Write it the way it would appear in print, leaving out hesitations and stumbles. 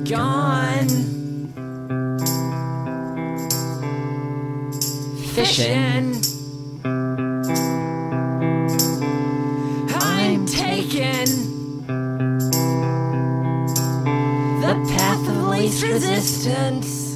gone fishing. I'm taking the path of least resistance.